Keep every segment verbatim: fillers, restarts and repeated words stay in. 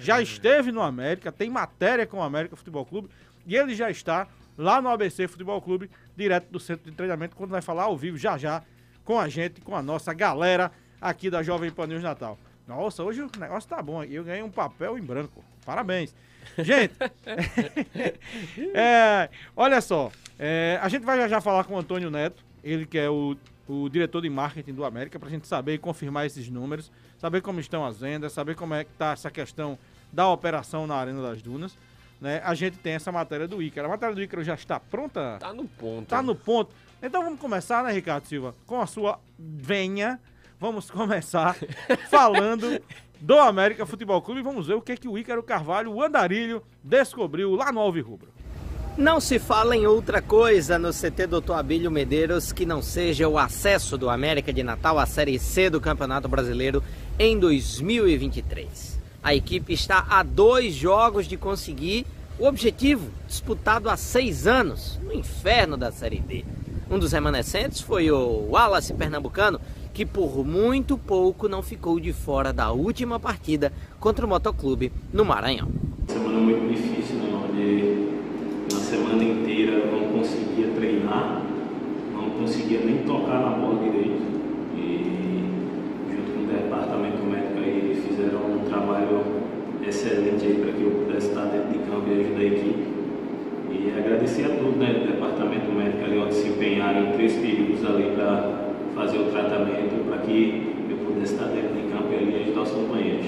já esteve no América, tem matéria com o América Futebol Clube e ele já está lá no A B C Futebol Clube, direto do centro de treinamento, quando vai falar ao vivo já já com a gente, com a nossa galera aqui da Jovem Pan News Natal. Nossa, hoje o negócio tá bom aqui, eu ganhei um papel em branco, parabéns. Gente, é, olha só, é, a gente vai já já falar com o Antônio Neto, ele que é o, o diretor de marketing do América, pra gente saber e confirmar esses números, saber como estão as vendas, saber como é que tá essa questão da operação na Arena das Dunas. Né? A gente tem essa matéria do Ícaro. A matéria do Ícaro já está pronta? Tá no ponto. Tá no ponto. Então vamos começar, né, Ricardo Silva? Com a sua venha. Vamos começar falando do América Futebol Clube e vamos ver o que, é que o Ícaro Carvalho, o andarilho, descobriu lá no Alvirrubro. Não se fala em outra coisa no C T doutor Abílio Medeiros que não seja o acesso do América de Natal à Série C do Campeonato Brasileiro em dois mil e vinte e três. A equipe está a dois jogos de conseguir o objetivo disputado há seis anos no inferno da Série D. Um dos remanescentes foi o Wallace Pernambucano, que por muito pouco não ficou de fora da última partida contra o Motoclube no Maranhão. Semana muito difícil, né? Onde na semana inteira eu não conseguia treinar, não conseguia nem tocar na bola direito. E junto com o departamento médico aí fizeram um trabalho excelente aí para que eu pudesse estar dentro de campo e ajudar a equipe. E agradecer a todos, né, do departamento médico ali, onde se empenharam em três períodos ali para fazer o tratamento, para que eu pudesse estar dentro de campo e ali ajudar os companheiros.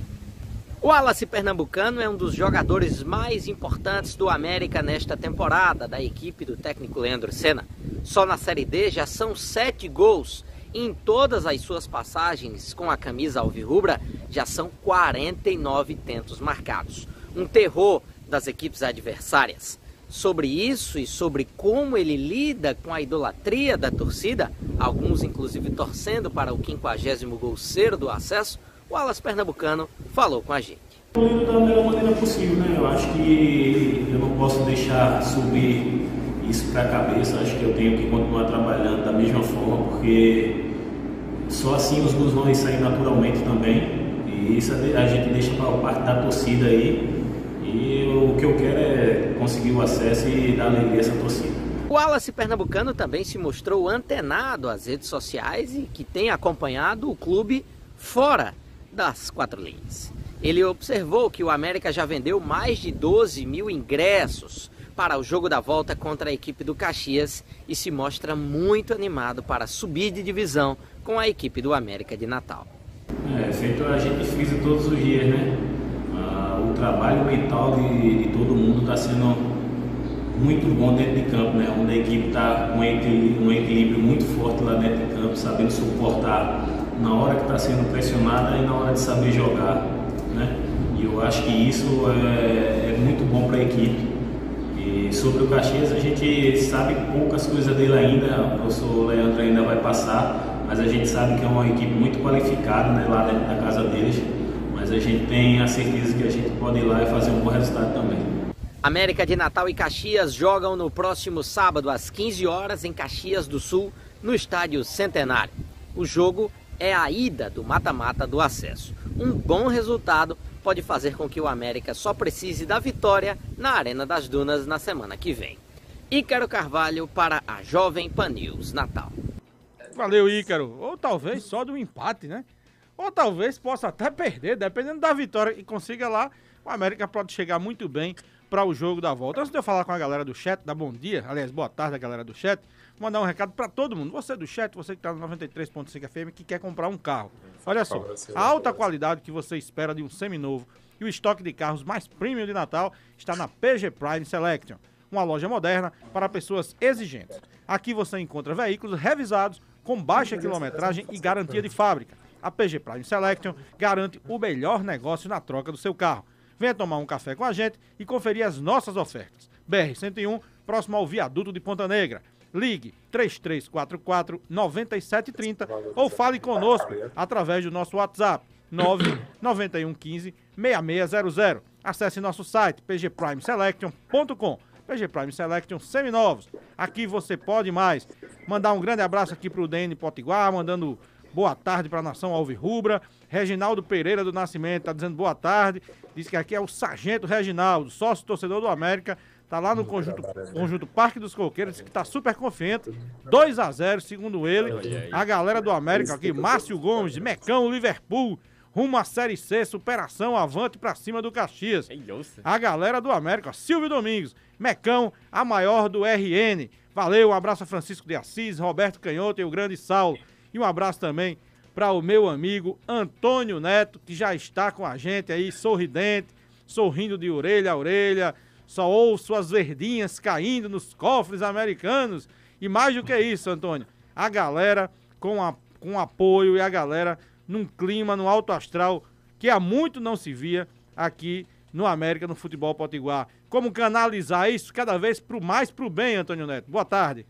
O Wallace Pernambucano é um dos jogadores mais importantes do América nesta temporada, da equipe do técnico Leandro Senna. Só na Série D já são sete gols. E em todas as suas passagens com a camisa alvirrubra, já são quarenta e nove tentos marcados. Um terror das equipes adversárias. Sobre isso e sobre como ele lida com a idolatria da torcida, alguns inclusive torcendo para o quinquagésimo golceiro do acesso, o Wallace Pernambucano falou com a gente. Eu lido da melhor maneira possível, né? Eu acho que eu não posso deixar subir isso para a cabeça, acho que eu tenho que continuar trabalhando da mesma forma, porque só assim os gols vão sair naturalmente também, e isso a gente deixa para a parte da torcida aí. E o que eu quero é conseguir o acesso e dar alegria a essa torcida. O Wallace Pernambucano também se mostrou antenado às redes sociais e que tem acompanhado o clube fora das quatro linhas. Ele observou que o América já vendeu mais de doze mil ingressos para o jogo da volta contra a equipe do Caxias e se mostra muito animado para subir de divisão com a equipe do América de Natal. É, feito a gente frisa todos os dias, né? O trabalho mental de, de todo mundo está sendo muito bom dentro de campo, né? Onde a equipe está com um equilíbrio, um equilíbrio muito forte lá dentro de campo, sabendo suportar na hora que está sendo pressionada e na hora de saber jogar, né? E eu acho que isso é, é muito bom para a equipe. E sobre o Caxias, a gente sabe poucas coisas dele ainda, o professor Leandro ainda vai passar, mas a gente sabe que é uma equipe muito qualificada, né, lá dentro da casa deles. Mas a gente tem a certeza que a gente pode ir lá e fazer um bom resultado também. América de Natal e Caxias jogam no próximo sábado às quinze horas em Caxias do Sul, no estádio Centenário. O jogo é a ida do mata-mata do acesso. Um bom resultado pode fazer com que o América só precise da vitória na Arena das Dunas na semana que vem. Ícaro Carvalho para a Jovem Pan News Natal. Valeu, Ícaro. Ou talvez só do empate, né? Ou talvez possa até perder, dependendo da vitória e consiga lá, o América pode chegar muito bem para o jogo da volta. Antes de eu falar com a galera do chat, da bom dia, aliás, boa tarde a galera do chat, vou mandar um recado para todo mundo. Você do chat, você que está no noventa e três ponto cinco F M, que quer comprar um carro. Olha só, a alta qualidade que você espera de um seminovo e o estoque de carros mais premium de Natal está na P G Prime Selection, uma loja moderna para pessoas exigentes. Aqui você encontra veículos revisados com baixa quilometragem e garantia de fábrica. A P G Prime Selection garante o melhor negócio na troca do seu carro. Venha tomar um café com a gente e conferir as nossas ofertas. B R cento e um, próximo ao viaduto de Ponta Negra. Ligue três três quatro quatro, nove sete três zero ou fale conosco através do nosso WhatsApp nove nove um um cinco, seis seis zero zero. Acesse nosso site p g prime selection ponto com. P G Prime Selection seminovos. Aqui você pode mais. Mandar um grande abraço aqui pro D N Potiguar, mandando boa tarde para a nação alvirrubra. Reginaldo Pereira do Nascimento tá dizendo boa tarde. Diz que aqui é o Sargento Reginaldo, sócio torcedor do América. Tá lá no conjunto, conjunto Parque dos Coqueiros, que tá super confiante. dois a zero, segundo ele. A galera do América aqui, Márcio Gomes, Mecão, Liverpool, rumo à Série C, superação, avante pra cima do Caxias. A galera do América, Silvio Domingos, Mecão, a maior do R N. Valeu, um abraço a Francisco de Assis, Roberto Canhoto e o grande Saulo. E um abraço também para o meu amigo Antônio Neto, que já está com a gente aí, sorridente, sorrindo de orelha a orelha. Só ouço as verdinhas caindo nos cofres americanos. E mais do que isso, Antônio, a galera com, a, com apoio e a galera num clima, no alto astral, que há muito não se via aqui no América, no futebol potiguar. Como canalizar isso cada vez pro, mais pro bem, Antônio Neto? Boa tarde.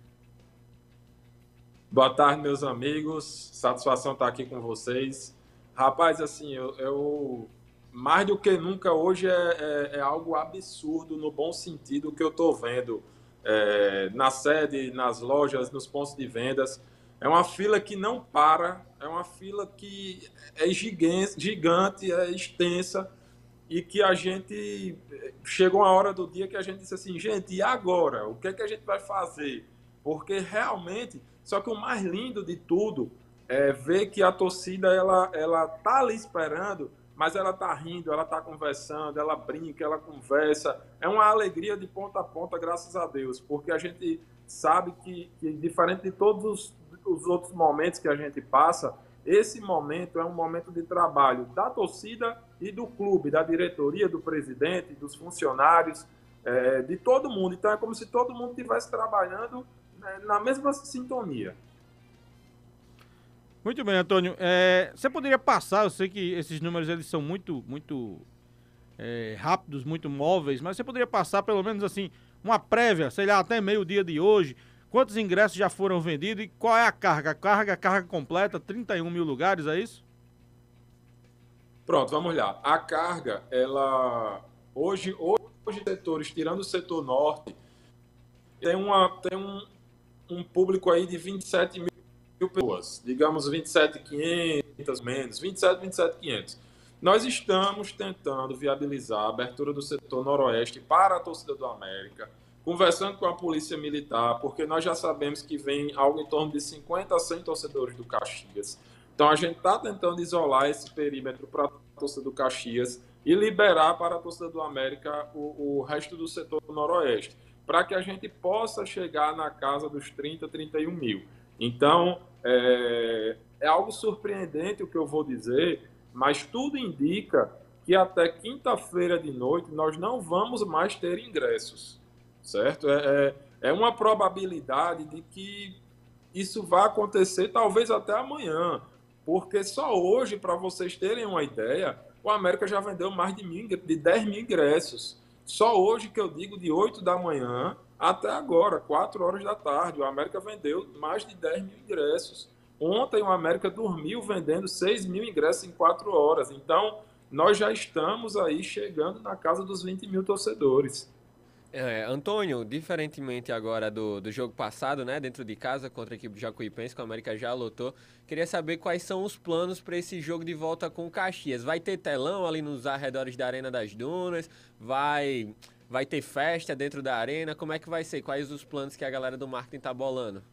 Boa tarde, meus amigos. Satisfação estar aqui com vocês. Rapaz, assim, eu... eu... mais do que nunca hoje é, é, é algo absurdo no bom sentido que eu estou vendo é, na sede, nas lojas, nos pontos de vendas. É uma fila que não para, é uma fila que é gigante, gigante, é extensa e que a gente... Chegou uma hora do dia que a gente disse assim, gente, e agora? O que é que a gente vai fazer? Porque realmente... Só que o mais lindo de tudo é ver que a torcida ela, ela tá ali esperando, mas ela tá rindo, ela tá conversando, ela brinca, ela conversa. É uma alegria de ponta a ponta, graças a Deus, porque a gente sabe que, que diferente de todos os, os outros momentos que a gente passa, esse momento é um momento de trabalho da torcida e do clube, da diretoria, do presidente, dos funcionários, é, de todo mundo. Então é como se todo mundo estivesse trabalhando, né, na mesma sintonia. Muito bem, Antônio. É, você poderia passar, eu sei que esses números eles são muito, muito é, rápidos, muito móveis, mas você poderia passar pelo menos assim uma prévia, sei lá, até meio dia de hoje, quantos ingressos já foram vendidos e qual é a carga? A carga, a carga completa, trinta e um mil lugares, é isso? Pronto, vamos lá. A carga, ela... Hoje, hoje setores, tirando o setor norte, tem, uma, tem um, um público aí de vinte e sete mil pessoas, digamos vinte e sete mil e quinhentos menos, vinte e sete, vinte e sete mil e quinhentos. Nós estamos tentando viabilizar a abertura do setor noroeste para a torcida do América, conversando com a polícia militar, porque nós já sabemos que vem algo em torno de cinquenta a cem torcedores do Caxias. Então a gente está tentando isolar esse perímetro para a torcida do Caxias e liberar para a torcida do América o, o resto do setor noroeste, para que a gente possa chegar na casa dos trinta, trinta e um mil. Então, é, é algo surpreendente o que eu vou dizer, mas tudo indica que até quinta-feira de noite nós não vamos mais ter ingressos, certo? É, é, é uma probabilidade de que isso vai acontecer talvez até amanhã, porque só hoje, para vocês terem uma ideia, o América já vendeu mais de, mil, de dez mil ingressos. Só hoje, que eu digo, de oito da manhã até agora, quatro horas da tarde, o América vendeu mais de dez mil ingressos. Ontem o América dormiu vendendo seis mil ingressos em quatro horas. Então, nós já estamos aí chegando na casa dos vinte mil torcedores. É, Antônio, diferentemente agora do, do jogo passado, né, dentro de casa contra a equipe do Jacuipense, que o América já lotou, queria saber quais são os planos para esse jogo de volta com o Caxias. Vai ter telão ali nos arredores da Arena das Dunas? Vai, vai ter festa dentro da arena? Como é que vai ser? Quais os planos que a galera do marketing tá bolando?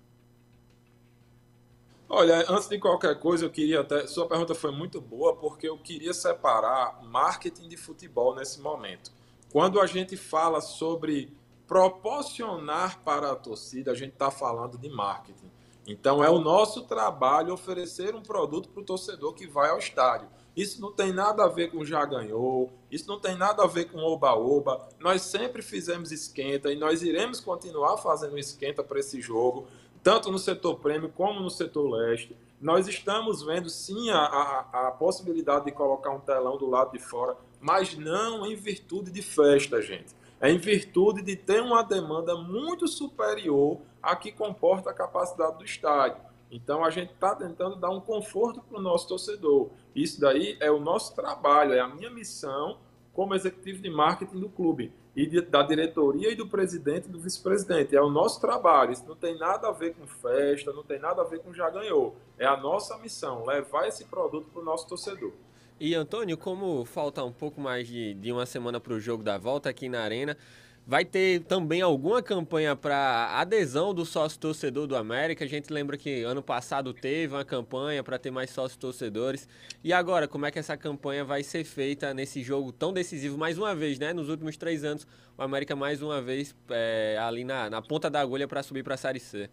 Olha, antes de qualquer coisa, eu queria até... Sua pergunta foi muito boa, porque eu queria separar marketing de futebol nesse momento. Quando a gente fala sobre proporcionar para a torcida, a gente está falando de marketing. Então, é o nosso trabalho oferecer um produto para o torcedor que vai ao estádio. Isso não tem nada a ver com já ganhou, isso não tem nada a ver com oba-oba. Nós sempre fizemos esquenta e nós iremos continuar fazendo esquenta para esse jogo, tanto no setor prêmio como no setor leste. Nós estamos vendo, sim, a, a, a possibilidade de colocar um telão do lado de fora, mas não em virtude de festa, gente. É em virtude de ter uma demanda muito superior à que comporta a capacidade do estádio. Então, a gente está tentando dar um conforto para o nosso torcedor. Isso daí é o nosso trabalho, é a minha missão como executivo de marketing do clube, e de, da diretoria e do presidente e do vice-presidente. É o nosso trabalho, isso não tem nada a ver com festa, não tem nada a ver com já ganhou. É a nossa missão, levar esse produto para o nosso torcedor. E, Antônio, como falta um pouco mais de, de uma semana para o jogo da volta aqui na Arena, vai ter também alguma campanha para adesão do sócio-torcedor do América? A gente lembra que ano passado teve uma campanha para ter mais sócios-torcedores. E agora, como é que essa campanha vai ser feita nesse jogo tão decisivo? Mais uma vez, né? Nos últimos três anos, o América mais uma vez é, ali na, na ponta da agulha para subir para a Série C.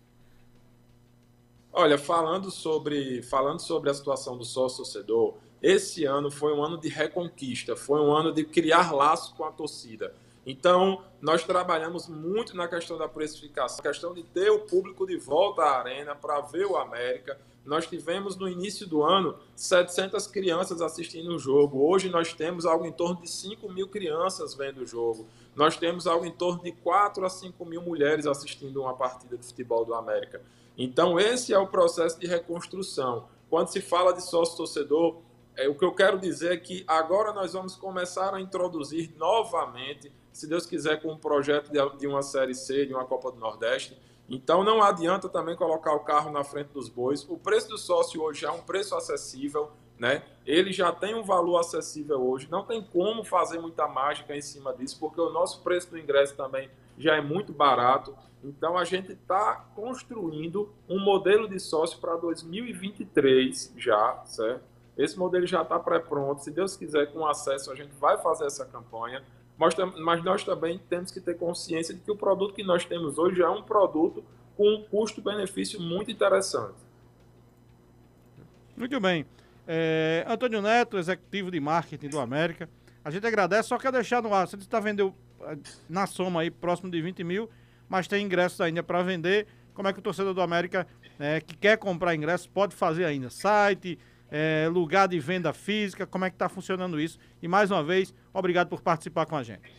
Olha, falando sobre, falando sobre a situação do sócio-torcedor, esse ano foi um ano de reconquista, foi um ano de criar laços com a torcida. Então, nós trabalhamos muito na questão da precificação, na questão de ter o público de volta à arena para ver o América. Nós tivemos no início do ano setecentas crianças assistindo o jogo. Hoje nós temos algo em torno de cinco mil crianças vendo o jogo. Nós temos algo em torno de quatro a cinco mil mulheres assistindo uma partida de futebol do América. Então, esse é o processo de reconstrução. Quando se fala de sócio-torcedor, é, o que eu quero dizer é que agora nós vamos começar a introduzir novamente, se Deus quiser, com um projeto de, de uma Série C, de uma Copa do Nordeste. Então, não adianta também colocar o carro na frente dos bois. O preço do sócio hoje é um preço acessível, né? Ele já tem um valor acessível hoje. Não tem como fazer muita mágica em cima disso, porque o nosso preço do ingresso também já é muito barato. Então, a gente está construindo um modelo de sócio para dois mil e vinte e três já, certo? Esse modelo já está pré-pronto. Se Deus quiser, com acesso, a gente vai fazer essa campanha. Mas, mas nós também temos que ter consciência de que o produto que nós temos hoje é um produto com um custo-benefício muito interessante. Muito bem. É, Antônio Neto, executivo de marketing do América. A gente agradece, só quer deixar no ar. Você está vendendo na soma aí próximo de vinte mil, mas tem ingressos ainda para vender. Como é que o torcedor do América é, que quer comprar ingressos pode fazer ainda? Site, é, lugar de venda física, como é que está funcionando isso? E mais uma vez, obrigado por participar com a gente.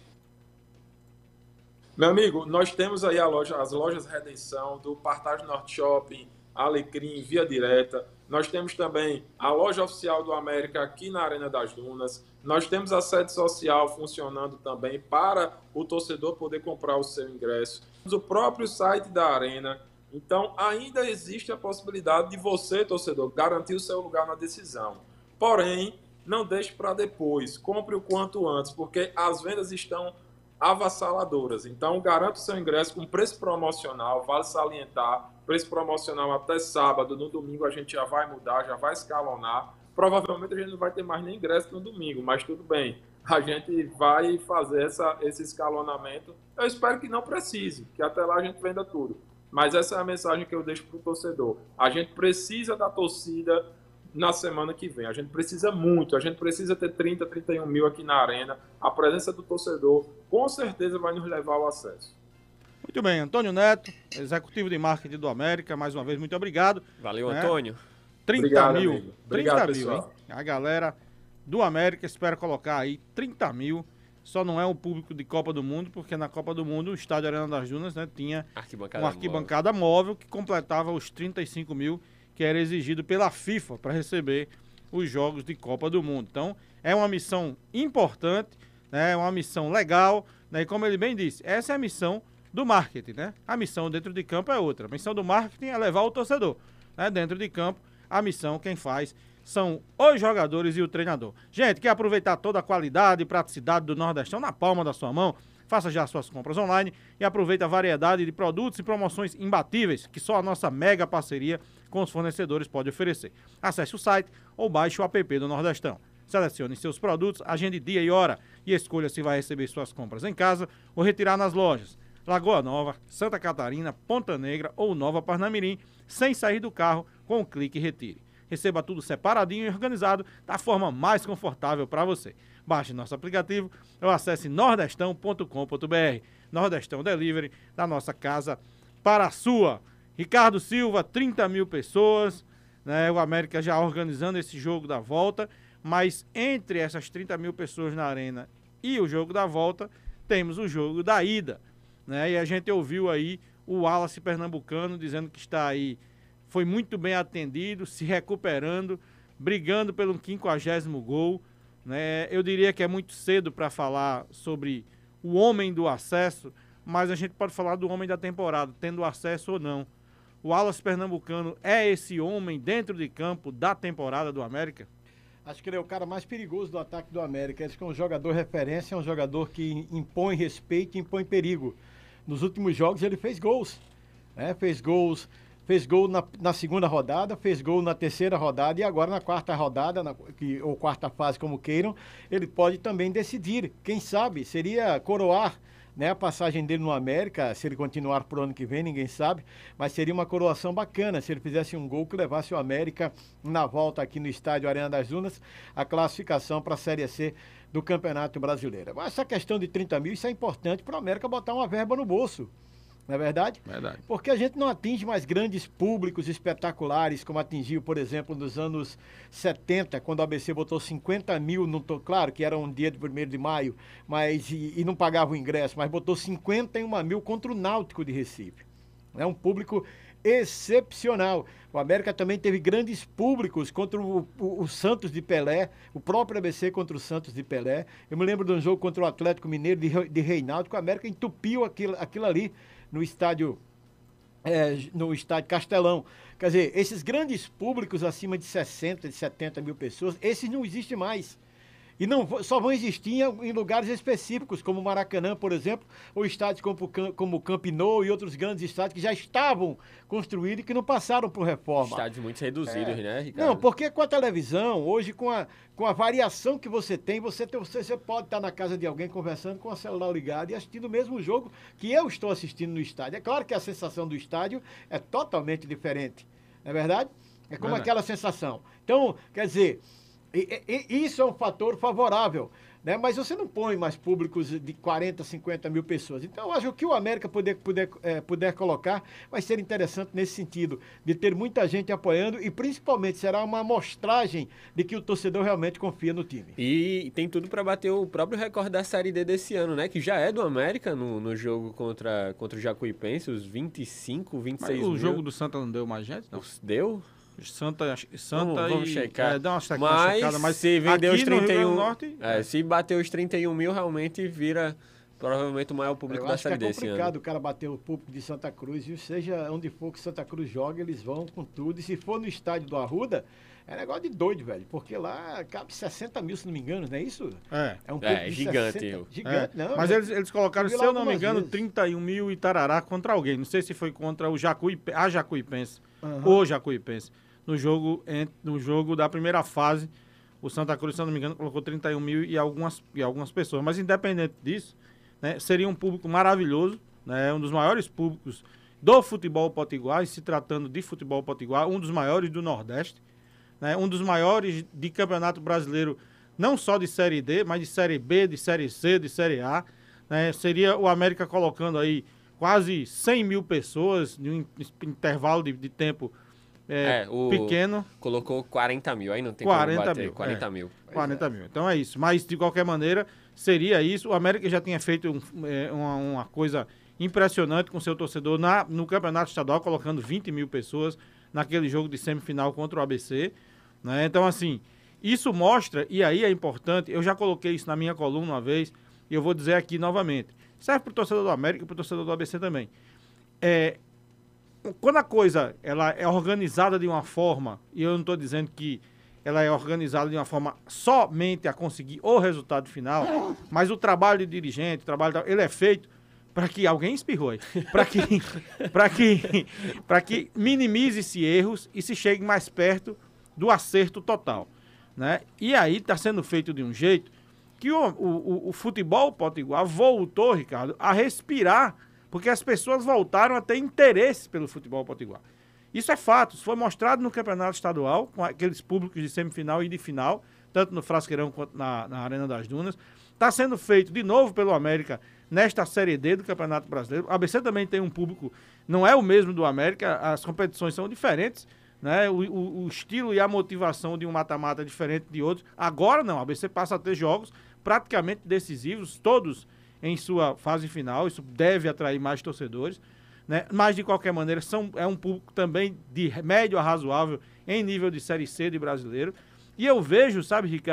Meu amigo, nós temos aí a loja, as lojas Redenção, do Partage Norte Shopping, Alecrim, Via Direta. Nós temos também a loja oficial do América aqui na Arena das Dunas. Nós temos a sede social funcionando também para o torcedor poder comprar o seu ingresso. O próprio site da Arena. Então, ainda existe a possibilidade de você, torcedor, garantir o seu lugar na decisão. Porém, não deixe para depois. Compre o quanto antes, porque as vendas estão avassaladoras. Então, garanta o seu ingresso com preço promocional, vale salientar, preço promocional até sábado. No domingo a gente já vai mudar, já vai escalonar. Provavelmente a gente não vai ter mais nem ingresso no domingo, mas tudo bem. A gente vai fazer essa, esse escalonamento. Eu espero que não precise, que até lá a gente venda tudo. Mas essa é a mensagem que eu deixo para o torcedor. A gente precisa da torcida na semana que vem. A gente precisa muito. A gente precisa ter trinta, trinta e um mil aqui na Arena. A presença do torcedor com certeza vai nos levar ao acesso. Muito bem, Antônio Neto, executivo de marketing do América, mais uma vez, muito obrigado. Valeu, né? Antônio. trinta Obrigado, mil. amigo. Obrigado, trinta mil, hein? A galera do América espera colocar aí trinta mil. Só não é um público de Copa do Mundo, porque na Copa do Mundo o estádio Arena das Dunas, né, tinha arquibancada uma arquibancada móvel. móvel que completava os trinta e cinco mil que era exigido pela FIFA para receber os jogos de Copa do Mundo. Então, é uma missão importante, né, é uma missão legal, né, e como ele bem disse, essa é a missão do marketing, né? A missão dentro de campo é outra. A missão do marketing é levar o torcedor, né? Dentro de campo, a missão quem faz são os jogadores e o treinador. Gente, quer aproveitar toda a qualidade e praticidade do Nordestão na palma da sua mão? Faça já suas compras online e aproveite a variedade de produtos e promoções imbatíveis que só a nossa mega parceria com os fornecedores pode oferecer. Acesse o site ou baixe o app do Nordestão. Selecione seus produtos, agende dia e hora e escolha se vai receber suas compras em casa ou retirar nas lojas Lagoa Nova, Santa Catarina, Ponta Negra ou Nova Parnamirim, sem sair do carro com um clique e retire. Receba tudo separadinho e organizado da forma mais confortável para você. Baixe nosso aplicativo ou acesse nordestão ponto com ponto br. Nordestão Delivery, da nossa casa para a sua. Ricardo Silva, trinta mil pessoas, né? O América já organizando esse jogo da volta, mas entre essas trinta mil pessoas na arena e o jogo da volta, temos o jogo da ida, né? E a gente ouviu aí o Wallace Pernambucano dizendo que está aí, foi muito bem atendido, se recuperando, brigando pelo quinquagésimo gol. né? Eu diria que é muito cedo para falar sobre o homem do acesso, mas a gente pode falar do homem da temporada, tendo acesso ou não. O Wallace Pernambucano é esse homem dentro de campo da temporada do América? Acho que ele é o cara mais perigoso do ataque do América. Ele é um jogador referência, é um jogador que impõe respeito e impõe perigo. Nos últimos jogos ele fez gols, né? Fez gols, fez gol na, na segunda rodada, fez gol na terceira rodada e agora na quarta rodada, na, que, ou quarta fase, como queiram, ele pode também decidir. Quem sabe seria coroar, né, a passagem dele no América, se ele continuar pro ano que vem, ninguém sabe, mas seria uma coroação bacana se ele fizesse um gol que levasse o América na volta aqui no estádio Arena das Dunas, a classificação para a Série C do Campeonato Brasileiro. Mas essa questão de trinta mil, isso é importante para o América botar uma verba no bolso. Não é verdade? Verdade. Porque a gente não atinge mais grandes públicos espetaculares, como atingiu, por exemplo, nos anos setenta, quando o A B C botou cinquenta mil, no, claro que era um dia de primeiro de maio, mas, e, e não pagava o ingresso, mas botou cinquenta e um mil contra o Náutico de Recife. É um público excepcional. O América também teve grandes públicos contra o, o, o Santos de Pelé, o próprio A B C contra o Santos de Pelé. Eu me lembro de um jogo contra o Atlético Mineiro de, de Reinaldo, que o América entupiu aquilo, aquilo ali no estádio, é, no estádio Castelão. Quer dizer, esses grandes públicos acima de sessenta, de setenta mil pessoas, esses não existem mais. E não, só vão existir em, em lugares específicos, como o Maracanã, por exemplo, ou estádios como, como o Camp Nou e outros grandes estádios que já estavam construídos e que não passaram por reforma. Estádios muito reduzidos, é. né, Ricardo? Não, porque com a televisão, hoje com a, com a variação que você tem, você, tem, você, você pode estar na casa de alguém conversando com o celular ligado e assistindo o mesmo jogo que eu estou assistindo no estádio. É claro que a sensação do estádio é totalmente diferente, não é verdade? É como Verdade. aquela sensação. Então, quer dizer... E, e, isso é um fator favorável, né? Mas você não põe mais públicos de quarenta, cinquenta mil pessoas. Então, eu acho que o América puder, puder, é, puder colocar vai ser interessante nesse sentido, de ter muita gente apoiando e, principalmente, será uma amostragem de que o torcedor realmente confia no time. E tem tudo para bater o próprio recorde da Série D desse ano, né? Que já é do América no, no jogo contra, contra o Jacuipense, os vinte e cinco, vinte e seis Mas o mil. jogo do Santa não deu mais gente, não? Deu? Santa, Santa vamos, vamos e, checar. É, dá uma mas, checada, mas se vender os aqui no Rio trinta e um, Grande do Norte, é, se bater os trinta e um mil, realmente vira provavelmente o maior público Eu da acho Série que é D esse ano. complicado o cara bater o público de Santa Cruz, e seja onde for que Santa Cruz joga, eles vão com tudo. E se for no estádio do Arruda, é negócio de doido, velho. Porque lá cabe sessenta mil, se não me engano, não é isso? É. É um É, público de gigante, sessenta, eu. gigante, É, não. mas já- eles, eles colocaram, eu vi se lá eu não me algumas engano, vezes. trinta e um mil e tarará contra alguém. Não sei se foi contra o Jacuipe, a Jacuipense, Aham. ou Jacuipense. No jogo, en- no jogo da primeira fase, o Santa Cruz, se eu não me engano, colocou trinta e um mil e algumas, e algumas pessoas. Mas independente disso, né, seria um público maravilhoso, né, um dos maiores públicos do futebol potiguar, e se tratando de futebol potiguar, um dos maiores do Nordeste, né, um dos maiores de campeonato brasileiro, não só de Série D, mas de Série B, de Série C, de Série A. Né, seria o América colocando aí quase cem mil pessoas em um intervalo de, de tempo é, É, o- pequeno. Colocou quarenta mil, aí não tem quarenta como bater. mil, quarenta é. mil. quarenta mil. Então é isso. Mas, de qualquer maneira, seria isso. O América já tinha feito um, é, uma, uma coisa impressionante com seu torcedor na, no Campeonato Estadual, colocando vinte mil pessoas naquele jogo de semifinal contra o A B C. Né? Então, assim, isso mostra, e aí é importante, eu já coloquei isso na minha coluna uma vez, e eu vou dizer aqui novamente. Serve para o torcedor do América e para o torcedor do A B C também. É, quando a coisa ela é organizada de uma forma, e eu não estou dizendo que ela é organizada de uma forma somente a conseguir o resultado final, mas o trabalho de dirigente, o trabalho da- ele é feito para que alguém espirrou aí, para que, para que, para que minimize-se erros e se chegue mais perto do acerto total, né? E aí está sendo feito de um jeito que o, o, o futebol potiguar voltou, Ricardo, a respirar, porque as pessoas voltaram a ter interesse pelo futebol potiguar. Isso é fato, isso foi mostrado no campeonato estadual, com aqueles públicos de semifinal e de final, tanto no Frasqueirão quanto na, na Arena das Dunas. Está sendo feito de novo pelo América nesta Série D do Campeonato Brasileiro. O A B C também tem um público, não é o mesmo do América, as competições são diferentes, né? O, o, o estilo e a motivação de um mata-mata é diferente de outros. Agora não, a A B C passa a ter jogos praticamente decisivos, todos em sua fase final, isso deve atrair mais torcedores, né? Mas de qualquer maneira são, é um público também de médio a razoável em nível de Série C de brasileiro. E eu vejo, sabe, Ricardo,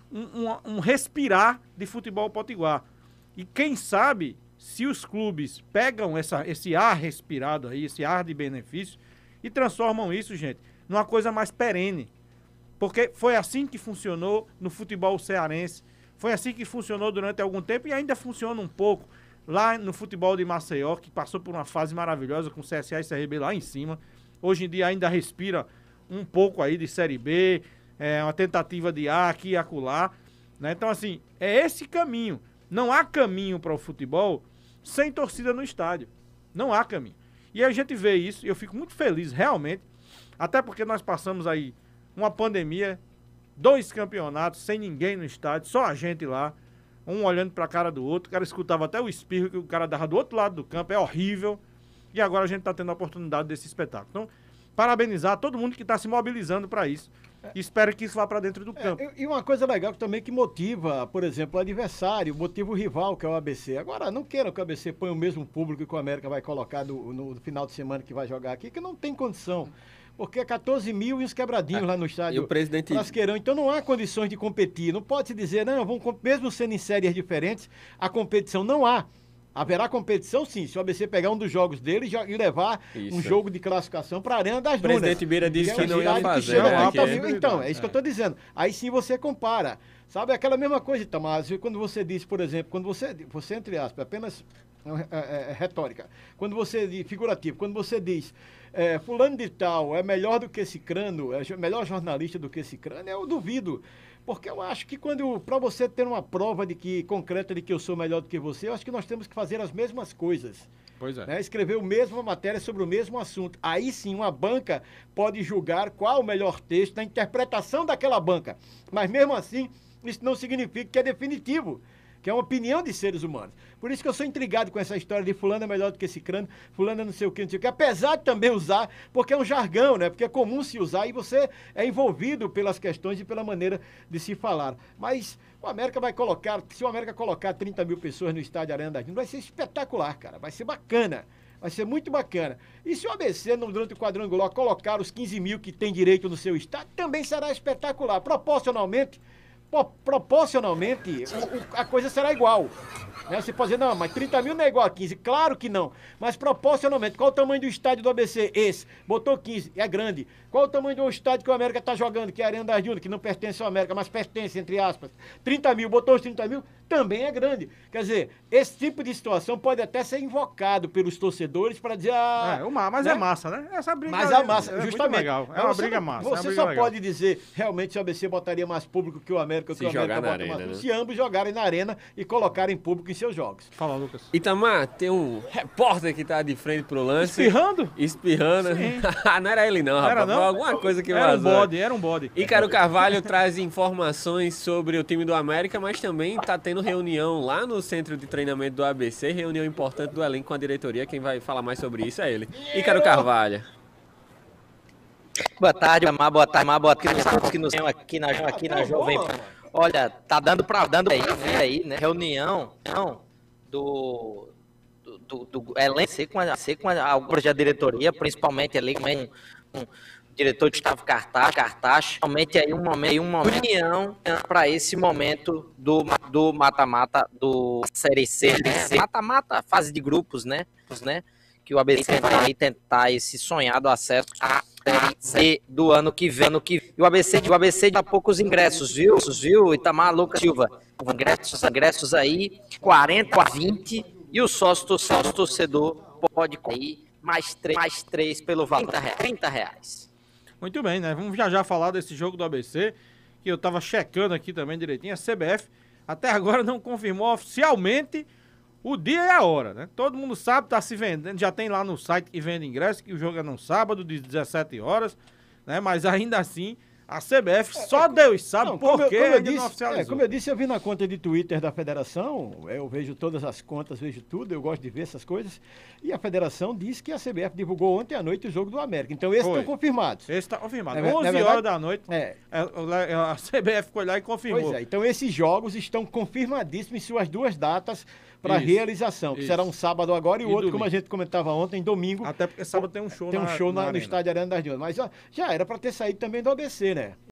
um, um, um respirar de futebol potiguar. E quem sabe, se os clubes pegam essa, esse ar respirado aí, esse ar de benefício, e transformam isso, gente, numa coisa mais perene. Porque foi assim que funcionou no futebol cearense, foi assim que funcionou durante algum tempo e ainda funciona um pouco lá no futebol de Maceió, que passou por uma fase maravilhosa com C S A e C R B lá em cima. Hoje em dia ainda respira um pouco aí de Série B, é uma tentativa de A aqui e acolá, né? Então, assim, é esse caminho. Não há caminho para o futebol sem torcida no estádio. Não há caminho. E a gente vê isso e eu fico muito feliz, realmente, até porque nós passamos aí uma pandemia, dois campeonatos sem ninguém no estádio, só a gente lá, um olhando para a cara do outro, o cara escutava até o espirro que o cara dava do outro lado do campo, é horrível, e agora a gente está tendo a oportunidade desse espetáculo. Então, parabenizar todo mundo que está se mobilizando para isso. E espero que isso vá para dentro do campo. É, e uma coisa legal também que motiva, por exemplo, o adversário, motiva o rival, que é o A B C. Agora, não queiram que o A B C ponha o mesmo público que o América vai colocar no, no final de semana que vai jogar aqui, que não tem condição. Porque é quatorze mil e uns quebradinhos é, lá no estádio. E o presidente... Frasqueirão. Então não há condições de competir. Não pode se dizer, não, vamos, mesmo sendo em séries diferentes, a competição não há. Haverá competição, sim, se o A B C pegar um dos jogos dele e levar isso. um jogo de classificação para a Arena das Dunas. O presidente Beira disse que, que não ia fazer. Chega, Né? então, é. então, é isso que eu estou dizendo. Aí sim você compara. Sabe, aquela mesma coisa, Tamásio, quando você diz, por exemplo, quando você, você entre aspas, apenas é, é, é, retórica, quando você diz, figurativo, quando você diz, é, fulano de tal é melhor do que esse crânio, é melhor jornalista do que esse crânio, eu duvido. Porque eu acho que quando, para você ter uma prova de que, concreta de que eu sou melhor do que você, eu acho que nós temos que fazer as mesmas coisas. Pois é. Né? Escrever a mesma matéria sobre o mesmo assunto. Aí sim, uma banca pode julgar qual o melhor texto na interpretação daquela banca. Mas mesmo assim, isso não significa que é definitivo, que é uma opinião de seres humanos. Por isso que eu sou intrigado com essa história de fulano é melhor do que esse crânio, fulano é não sei o que, não sei o que, apesar de também usar, porque é um jargão, né? Porque é comum se usar e você é envolvido pelas questões e pela maneira de se falar. Mas o América vai colocar, se o América colocar trinta mil pessoas no estádio Arena das Dunas, vai ser espetacular, cara, vai ser bacana. Vai ser muito bacana. E se o A B C, durante o quadrangular, colocar os quinze mil que tem direito no seu estádio, também será espetacular. Proporcionalmente, proporcionalmente, a coisa será igual. Né? Você pode dizer, não, mas trinta mil não é igual a quinze. Claro que não. Mas proporcionalmente, qual o tamanho do estádio do A B C? Esse. Botou quinze, é grande. Qual o tamanho do estádio que o América está jogando, que é a Arena das Dunas, que não pertence ao América, mas pertence, entre aspas. trinta mil, botou os trinta mil, também é grande. Quer dizer, esse tipo de situação pode até ser invocado pelos torcedores para dizer... Ah, é, uma, mas né? é massa, né? Essa briga mas é massa, é justamente. Legal. É uma você briga não, massa. Você é só legal. pode dizer, realmente, se o A B C botaria mais público que o América, que se o América jogar bota na mais arena, público, né? se ambos jogarem na arena e colocarem público em seus jogos. Fala, Lucas. Itamar, tem um repórter que tá de frente pro lance. Espirrando? Espirrando. Não era ele não, Não rapaz. era, não? Foi alguma coisa que Era vazou. um bode, era um bode. Ícaro Carvalho traz informações sobre o time do América, mas também tá tendo reunião lá no centro de treinamento do A B C, reunião importante do elenco com a diretoria. Quem vai falar mais sobre isso é ele. Ícaro Carvalho. Boa tarde, Amar, boa tarde, Amar, boa tarde, que nos tem aqui na, aqui na Jovem. Olha, tá dando pra dando aí, né, aí, né? Reunião não, do do, do, do elenco com a, com a, algumas da diretoria, principalmente ali com um, um diretor de Gustavo Cartaz, Cartaz, realmente aí um momento, uma reunião para esse momento do do mata-mata do Série C, mata-mata, fase de grupos, né? né? Que o A B C vai tentar esse sonhado acesso a C do ano que vem, ano que e o A B C, o A B C dá poucos ingressos, viu? Viu? Itamar Lucas Silva, ingressos, ingressos aí, quarenta a vinte, e o sócio, sócio torcedor pode cair mais três, mais três pelo valor de trinta reais. Muito bem, né? Vamos já já falar desse jogo do A B C, que eu tava checando aqui também direitinho. A C B F até agora não confirmou oficialmente o dia e a hora, né? Todo mundo sabe, tá se vendendo, já tem lá no site que vende ingresso, que o jogo é no sábado, de dezessete horas, né? Mas ainda assim, a C B F só é, Deus sabe não, por que ainda não oficializou. É, como eu disse, eu vi na conta de Twitter da federação, eu vejo todas as contas, vejo tudo, eu gosto de ver essas coisas, e a federação disse que a C B F divulgou ontem à noite o jogo do América. Então esses estão confirmados. Esse está confirmado. É, onze horas da noite, é. a C B F foi lá e confirmou. Pois é, então esses jogos estão confirmadíssimos em suas duas datas para realização, que isso. será um sábado agora e o outro, domingo. Como a gente comentava ontem, domingo. Até porque sábado tem um show tem um na, show na, na, na no estádio Arena das Dunas. Mas ó, já era para ter saído também do A B C, né?